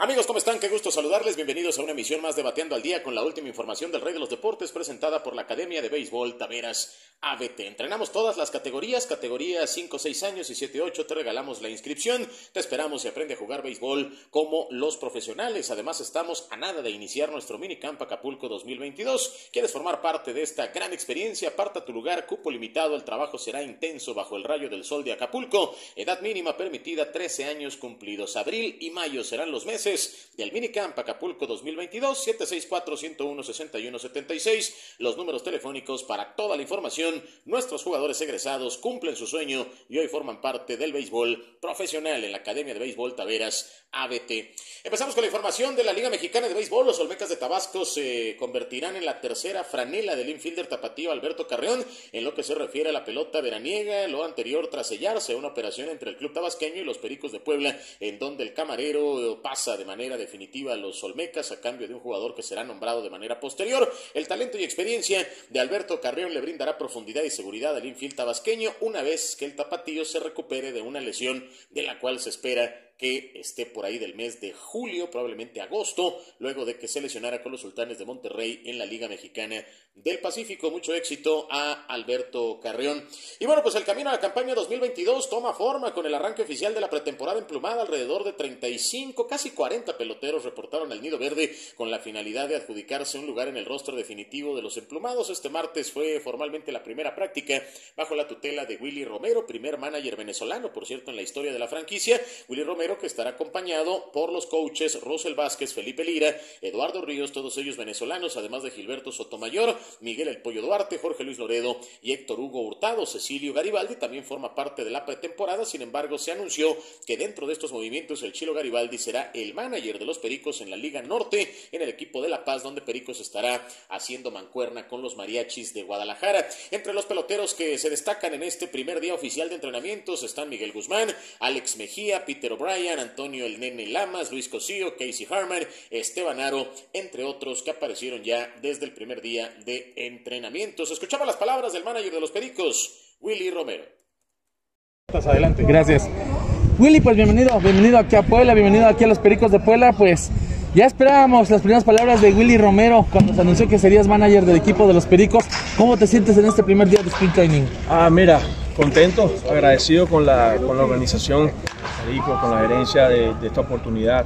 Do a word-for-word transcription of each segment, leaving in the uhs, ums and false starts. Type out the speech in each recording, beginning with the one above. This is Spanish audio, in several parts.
Amigos, ¿cómo están? Qué gusto saludarles. Bienvenidos a una emisión más de Bateando al Día con la última información del Rey de los Deportes presentada por la Academia de Béisbol Taveras A B T. Entrenamos todas las categorías, categorías cinco, seis años y siete, ocho. Te regalamos la inscripción. Te esperamos y aprende a jugar béisbol como los profesionales. Además, estamos a nada de iniciar nuestro minicamp Acapulco dos mil veintidós. ¿Quieres formar parte de esta gran experiencia? Aparta tu lugar, cupo limitado. El trabajo será intenso bajo el rayo del sol de Acapulco. Edad mínima permitida, trece años cumplidos. Abril y mayo serán los meses del minicamp Acapulco dos mil veintidós. Siete seis cuatro, uno uno, seis uno siete seis. Los números telefónicos para toda la información. Nuestros jugadores egresados cumplen su sueño y hoy forman parte del béisbol profesional en la Academia de Béisbol Taveras A B T. Empezamos con la información de la Liga Mexicana de Béisbol. Los Olmecas de Tabasco se convertirán en la tercera franela del infielder tapatío Alberto Carreón en lo que se refiere a la pelota veraniega, lo anterior tras sellarse una operación entre el club tabasqueño y los Pericos de Puebla, en donde el camarero pasa de manera definitiva a los Olmecas a cambio de un jugador que será nombrado de manera posterior. El talento y experiencia de Alberto Carreón le brindará profundidad y seguridad al infield tabasqueño una vez que el tapatío se recupere de una lesión de la cual se espera que esté por ahí del mes de julio, probablemente agosto, luego de que se lesionara con los Sultanes de Monterrey en la Liga Mexicana del Pacífico. Mucho éxito a Alberto Carreón. Y bueno, pues el camino a la campaña dos mil veintidós toma forma con el arranque oficial de la pretemporada emplumada. Alrededor de treinta y cinco, casi cuarenta peloteros reportaron al Nido Verde con la finalidad de adjudicarse un lugar en el roster definitivo de los emplumados. Este martes fue formalmente la primera práctica bajo la tutela de Willy Romero, primer manager venezolano, por cierto, en la historia de la franquicia. Willy Romero, que estará acompañado por los coaches Rosel Vázquez, Felipe Lira, Eduardo Ríos, todos ellos venezolanos, además de Gilberto Sotomayor, Miguel El Pollo Duarte, Jorge Luis Loredo y Héctor Hugo Hurtado. Cecilio Garibaldi también forma parte de la pretemporada. Sin embargo, se anunció que dentro de estos movimientos el Chilo Garibaldi será el manager de los Pericos en la Liga Norte, en el equipo de La Paz, donde Pericos estará haciendo mancuerna con los Mariachis de Guadalajara. Entre los peloteros que se destacan en este primer día oficial de entrenamientos están Miguel Guzmán, Alex Mejía, Peter O'Brien, Antonio El Nene Lamas, Luis Cosío, Casey Harmer, Esteban Aro, entre otros que aparecieron ya desde el primer día de entrenamientos. Escuchaba las palabras del manager de los Pericos, Willy Romero. Adelante. Gracias. Willy, pues bienvenido, bienvenido aquí a Puebla, bienvenido aquí a los Pericos de Puebla. Pues ya esperábamos las primeras palabras de Willy Romero cuando se anunció que serías manager del equipo de los Pericos. ¿Cómo te sientes en este primer día de Spring Training? Ah, mira, contento, agradecido con la, con la organización Perico, con la gerencia de, de esta oportunidad.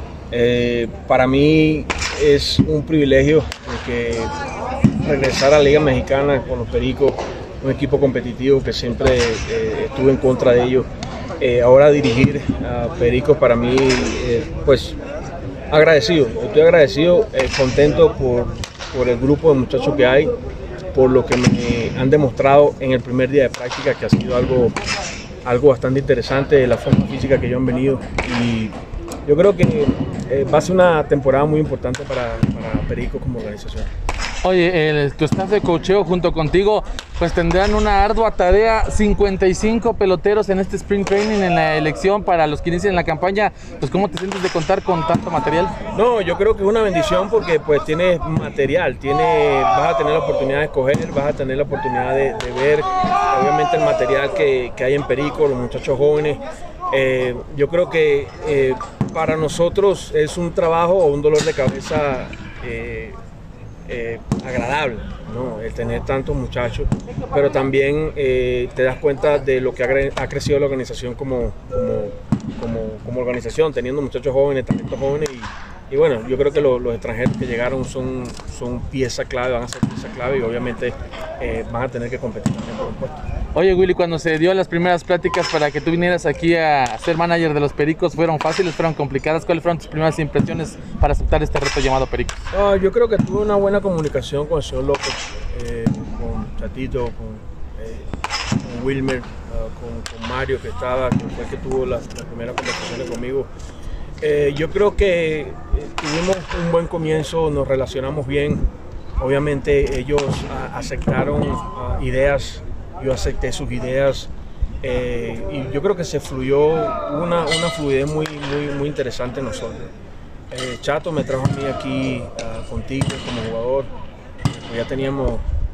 Eh, para mí es un privilegio que regresar a la Liga Mexicana con los Pericos, un equipo competitivo que siempre eh, estuve en contra de ellos. Eh, ahora dirigir a Pericos para mí, eh, pues agradecido, estoy agradecido, eh, contento por, por el grupo de muchachos que hay, por lo que me han demostrado en el primer día de práctica, que ha sido algo, algo bastante interesante, la forma física que ellos han venido, y yo creo que eh, va a ser una temporada muy importante para, para Pericos como organización. Oye, el, tu staff de coacheo junto contigo pues tendrán una ardua tarea, cincuenta y cinco peloteros en este Spring Training, en la elección para los que inician la campaña. Pues ¿cómo te sientes de contar con tanto material? No, yo creo que es una bendición porque pues tienes material, tiene, vas a tener la oportunidad de escoger, vas a tener la oportunidad de, de ver obviamente el material que, que hay en Perico, los muchachos jóvenes. Eh, yo creo que eh, para nosotros es un trabajo o un dolor de cabeza eh, Eh, agradable, ¿no? El tener tantos muchachos, pero también eh, te das cuenta de lo que ha, ha crecido la organización como, como, como, como organización, teniendo muchachos jóvenes, talentos jóvenes y, y bueno, yo creo que lo, los extranjeros que llegaron son, son pieza clave, van a ser pieza clave y obviamente eh, van a tener que competir también por un puesto. Oye Willy, cuando se dio las primeras pláticas para que tú vinieras aquí a ser manager de los Pericos, ¿fueron fáciles, fueron complicadas? ¿Cuáles fueron tus primeras impresiones para aceptar este reto llamado Pericos? Uh, yo creo que tuve una buena comunicación con el señor López, eh, con Chatito, con, eh, con Wilmer, uh, con, con Mario que estaba, que fue el que tuvo las la primeras conversaciones conmigo. Eh, yo creo que eh, tuvimos un buen comienzo, nos relacionamos bien. Obviamente ellos uh, aceptaron uh, ideas, yo acepté sus ideas eh, y yo creo que se fluyó una, una fluidez muy, muy, muy interesante en nosotros. Eh, Chato me trajo a mí aquí uh, contigo como jugador, pues ya teníamos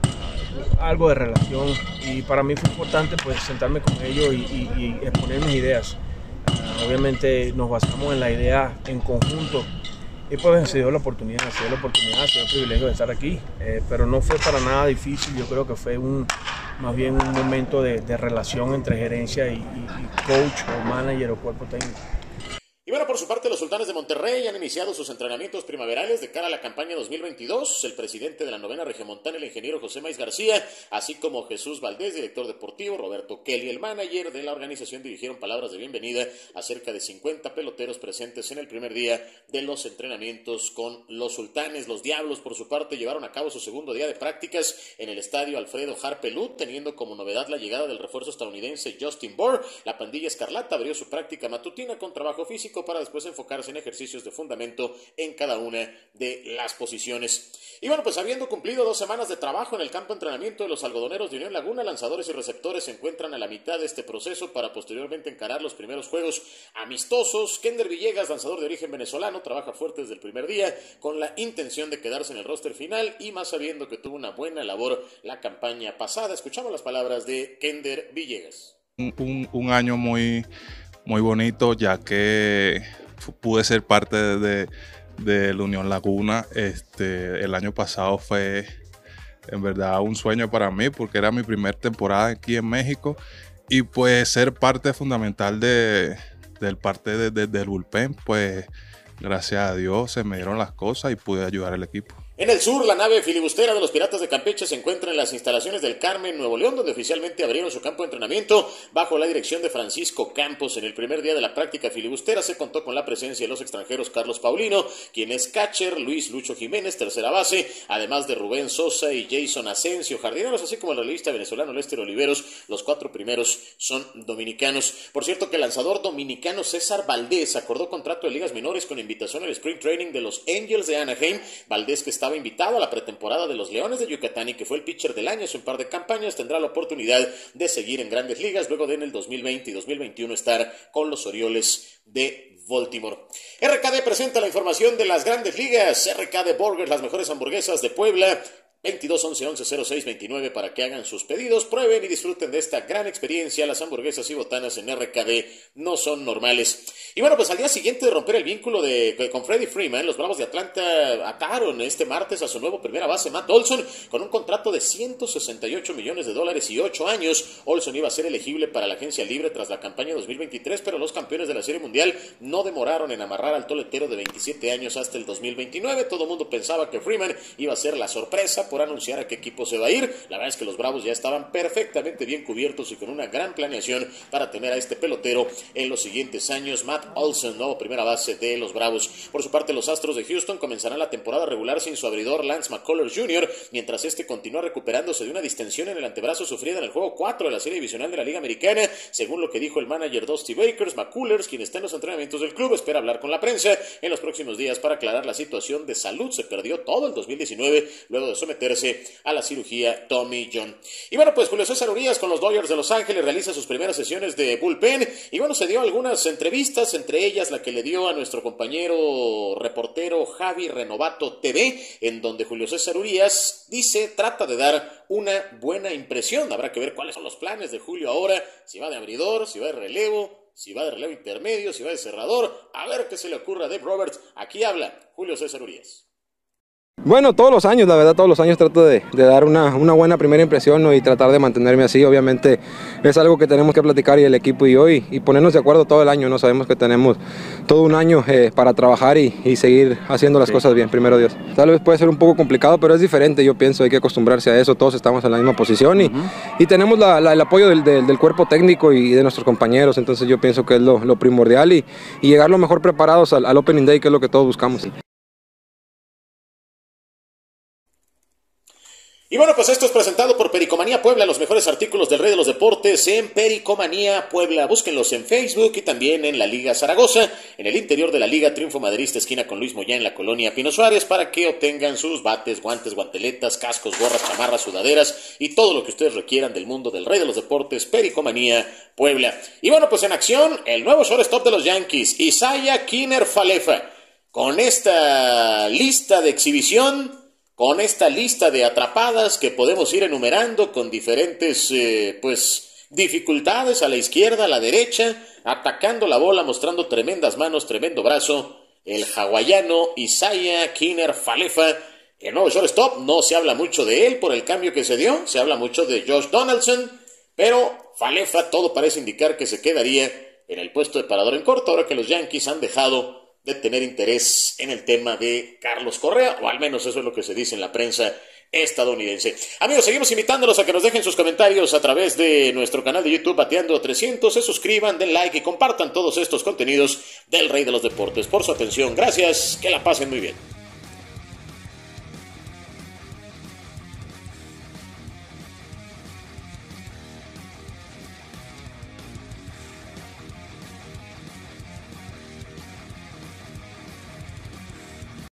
algo de relación y para mí fue importante pues sentarme con ellos y, y, y exponer mis ideas. obviamente nos basamos en la idea en conjunto y pues se dio la oportunidad, se dio la oportunidad, se dio el privilegio de estar aquí, eh, pero no fue para nada difícil. Yo creo que fue un, más bien un momento de, de relación entre gerencia y, y, y coach o manager o cuerpo técnico. Y bueno, por su parte, los Sultanes de Monterrey han iniciado sus entrenamientos primaverales de cara a la campaña dos mil veintidós. El presidente de la novena regiomontana, el ingeniero José Maiz García, así como Jesús Valdés, director deportivo, Roberto Kelly, el manager de la organización, dirigieron palabras de bienvenida a cerca de cincuenta peloteros presentes en el primer día de los entrenamientos con los Sultanes. Los Diablos, por su parte, llevaron a cabo su segundo día de prácticas en el estadio Alfredo Harpelú, teniendo como novedad la llegada del refuerzo estadounidense Justin Bour. La pandilla escarlata abrió su práctica matutina con trabajo físico para después enfocarse en ejercicios de fundamento en cada una de las posiciones. Y bueno, pues habiendo cumplido dos semanas de trabajo en el campo de entrenamiento de los algodoneros de Unión Laguna, lanzadores y receptores se encuentran a la mitad de este proceso para posteriormente encarar los primeros juegos amistosos. Kender Villegas, lanzador de origen venezolano, trabaja fuerte desde el primer día con la intención de quedarse en el roster final y más sabiendo que tuvo una buena labor la campaña pasada. Escuchamos las palabras de Kender Villegas. Un, un año muy muy bonito, ya que pude ser parte de, de, de la Unión Laguna. Este, el año pasado fue en verdad un sueño para mí porque era mi primera temporada aquí en México y pues ser parte fundamental de, del parte de, de, del bullpen, pues gracias a Dios se me dieron las cosas y pude ayudar al equipo. En el sur, la nave filibustera de los Piratas de Campeche se encuentra en las instalaciones del Carmen, Nuevo León, donde oficialmente abrieron su campo de entrenamiento bajo la dirección de Francisco Campos. En el primer día de la práctica filibustera se contó con la presencia de los extranjeros Carlos Paulino, quien es catcher, Luis Lucho Jiménez, tercera base, además de Rubén Sosa y Jason Asensio, jardineros, así como el relevista venezolano Lester Oliveros. Los cuatro primeros son dominicanos. Por cierto, que el lanzador dominicano César Valdés acordó contrato de ligas menores con invitación al Spring Training de los Angels de Anaheim. Valdés, que está estaba invitado a la pretemporada de los Leones de Yucatán y que fue el pitcher del año hace un par de campañas, tendrá la oportunidad de seguir en Grandes Ligas luego de en el dos mil veinte y dos mil veintiuno estar con los Orioles de Baltimore. R K D presenta la información de las Grandes Ligas. R K D Burgers, las mejores hamburguesas de Puebla. veintidós once once cero seis veintinueve para que hagan sus pedidos, prueben y disfruten de esta gran experiencia. Las hamburguesas y botanas en R K D no son normales. Y bueno, pues al día siguiente de romper el vínculo de, con Freddie Freeman, los Bravos de Atlanta ataron este martes a su nuevo primera base, Matt Olson, con un contrato de ciento sesenta y ocho millones de dólares y ocho años. Olson iba a ser elegible para la agencia libre tras la campaña dos mil veintitrés, pero los campeones de la Serie Mundial no demoraron en amarrar al toletero de veintisiete años hasta el dos mil veintinueve. Todo el mundo pensaba que Freeman iba a ser la sorpresa por anunciar a qué equipo se va a ir. La verdad es que los Bravos ya estaban perfectamente bien cubiertos y con una gran planeación para tener a este pelotero en los siguientes años. Matt Olson, nuevo primera base de los Bravos. Por su parte, los Astros de Houston comenzarán la temporada regular sin su abridor Lance McCullers junior, mientras este continúa recuperándose de una distensión en el antebrazo sufrida en el juego cuatro de la serie divisional de la Liga Americana. Según lo que dijo el manager Dusty Baker, McCullers, quien está en los entrenamientos del club, espera hablar con la prensa en los próximos días para aclarar la situación de salud. Se perdió todo el dos mil diecinueve luego de someterse a la cirugía Tommy John. Y bueno, pues Julio César Urías con los Dodgers de Los Ángeles realiza sus primeras sesiones de bullpen y bueno, se dio algunas entrevistas, entre ellas la que le dio a nuestro compañero reportero Javi Renovato T V, en donde Julio César Urías dice, trata de dar una buena impresión. Habrá que ver cuáles son los planes de Julio ahora, si va de abridor, si va de relevo, si va de relevo intermedio, si va de cerrador, a ver qué se le ocurra a Dave Roberts. Aquí habla Julio César Urías. Bueno, todos los años, la verdad, todos los años trato de, de dar una, una buena primera impresión, ¿no? Y tratar de mantenerme así. Obviamente es algo que tenemos que platicar y el equipo y yo y, y ponernos de acuerdo todo el año, ¿no? Sabemos que tenemos todo un año eh, para trabajar y, y seguir haciendo las sí. cosas bien, primero Dios. Tal vez puede ser un poco complicado, pero es diferente, yo pienso, hay que acostumbrarse a eso, todos estamos en la misma posición y, uh-huh. y tenemos la, la, el apoyo del, del, del cuerpo técnico y de nuestros compañeros, entonces yo pienso que es lo, lo primordial y, y llegar lo mejor preparados al, al Opening Day, que es lo que todos buscamos. Y bueno, pues esto es presentado por Pericomanía Puebla, los mejores artículos del Rey de los Deportes en Pericomanía Puebla. Búsquenlos en Facebook y también en la Liga Zaragoza. En el interior de la Liga, Triunfo Madridista, esquina con Luis Moyá en la colonia Pino Suárez, para que obtengan sus bates, guantes, guanteletas, cascos, gorras, chamarras, sudaderas y todo lo que ustedes requieran del mundo del Rey de los Deportes, Pericomanía Puebla. Y bueno, pues en acción, el nuevo shortstop de los Yankees, Isaiah Kiner Falefa. Con esta lista de exhibición, con esta lista de atrapadas que podemos ir enumerando con diferentes, eh, pues, dificultades a la izquierda, a la derecha, atacando la bola, mostrando tremendas manos, tremendo brazo, el hawaiano Isaiah Kiner Falefa, el nuevo shortstop. No se habla mucho de él por el cambio que se dio, se habla mucho de Josh Donaldson, pero Falefa todo parece indicar que se quedaría en el puesto de parador en corto, ahora que los Yankees han dejado de tener interés en el tema de Carlos Correa, o al menos eso es lo que se dice en la prensa estadounidense. Amigos, seguimos invitándolos a que nos dejen sus comentarios a través de nuestro canal de YouTube Bateando trescientos, se suscriban, den like y compartan todos estos contenidos del Rey de los Deportes. Por su atención, gracias, que la pasen muy bien.